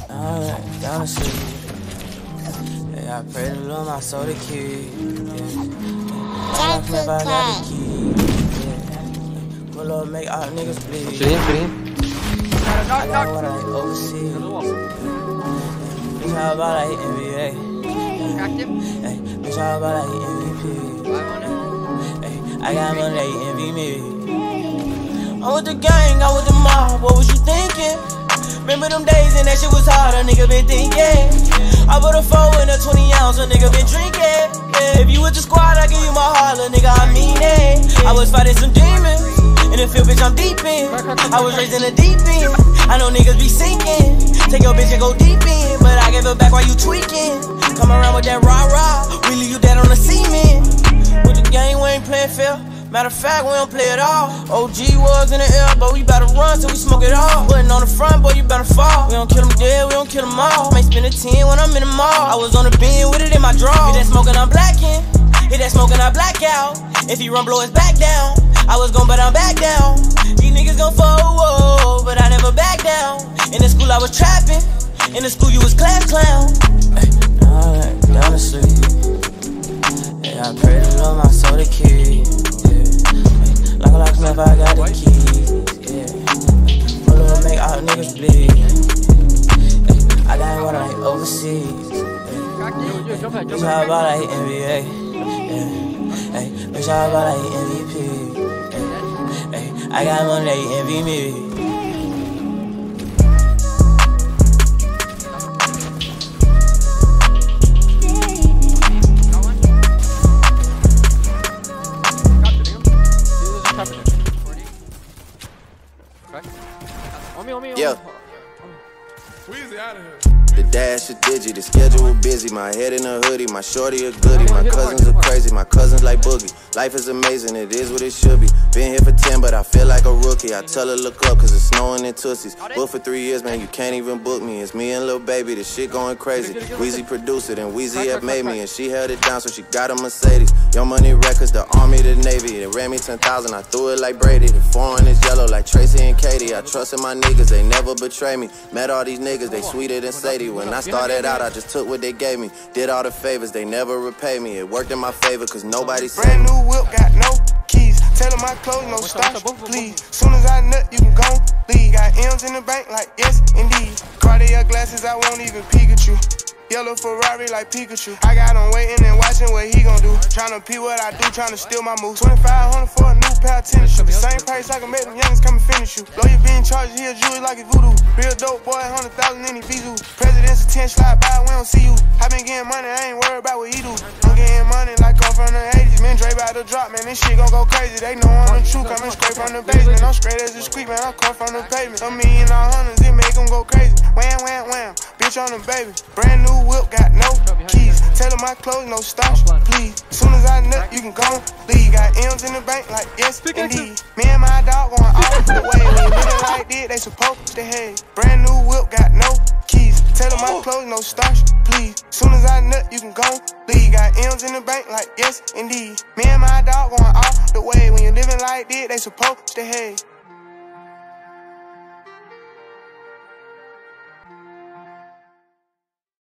Down the street. Yeah, I pray to Lord my soul to keep. Yeah. If I got the key. Yeah. Pull up, make all niggas bleed. I got what I oversee. Bitch, how about I hit NBA? Hey, bitch, how about I hit MVP? Hey, I got money, they envy me. I'm with the gang, I'm with the mob. What was you thinking? Remember them days and that shit was hard, a nigga been thinking. I put a 4 in a 20 ounce, a nigga been drinking. Yeah. If you with the squad, I give you my heart, a nigga, I mean it. I was fighting some demons, in the field, bitch, I'm deep in. I was raised in the deep end, I know niggas be sinking. Take your bitch and go deep in, but I gave her back while you tweaking. Come around with that rah-rah, we leave you dead on the cement. With the game, we ain't playing fair. Matter of fact, we don't play it all. OG was in the air, but we better run till we smoke it all. Putting on the front, boy, you better fall. We don't kill them dead, we don't kill them all. May spend a 10 when I'm in the mall. I was on the bin with it in my draw. Hit that smoking, I'm blacking. Hit that smoking, I black out. If he run, blow his back down. I was gon' but I'm back down. These niggas gon' fall, but I never back down. In the school I was trapping. In the school you was class clown. Hey, down the street. Yeah, I pray to Lord my soul to keep. Like a locksmith, I got the keys, yeah. Pull up, make all niggas bleed. I got what I overseas. Bitch, how about I hit NBA? Hey, bitch, how about I hit MVP? Hey, I got money, they envy me. Yeah. The dash is digi, the schedule busy. My head in a hoodie, my shorty a goodie. My cousins are crazy, my cousins like Boogie. Life is amazing, it is what it should be. Been here for 10, but I feel like a rookie. I tell her look up, cause it's snowing in Tootsies. Booked for 3 years, man, you can't even book me. It's me and Lil Baby, this shit going crazy. Weezy produced it, and Weezy have made me. And she held it down, so she got a Mercedes. Young Money Records, the Army, the Navy. They ran me 10,000, I threw it like Brady. The foreign is yellow like Tracy and Katie. I trusted my niggas, they never betray me. Met all these niggas, they sweeter than Sadie. When I started out, I just took what they gave me. Did all the favors, they never repay me. It worked in my favor, cause nobody said brand new whip, got no keys. Tell them my clothes, no starch, please. Soon as I nut, you can go leave. Got M's in the bank, like yes, indeed. Cartier glasses, I won't even peek at you. Yellow Ferrari like Pikachu. I got him waiting and watching what he gon' do. Tryna pee what I do, tryna steal my moves. 2,500 for a new pair of tennis shoes. The same price I can make them youngins come and finish you. Lawyer being charged, he a jewelry like it's voodoo. Real dope boy, 100,000 in his Vizu. President's attention, slide by, we don't see you. I been getting money, I ain't worried about what he do. I'm getting money like I'm from the 80s. Man, Dre about to drop, man, this shit gon' go crazy. They know I'm the truth, coming straight from the basement. I'm straight as a squeak, man, I come from the pavement. A million all hundreds, it make them go crazy. Wham, wham, wham, bitch on the baby. Brand new whip, got no keys. Tell them my clothes, no starch, please. Soon as I nut, you can go leave. Got M's in the bank, like yes, indeed. Me and my dog going all the way. When you living like this, they supposed to hate. Brand new whip, got no keys. Tell them my clothes, no starch, please. Soon as I nut, you can go leave. Got M's in the bank, like yes, indeed. Me and my dog going all the way. When you living like this, they supposed to hate.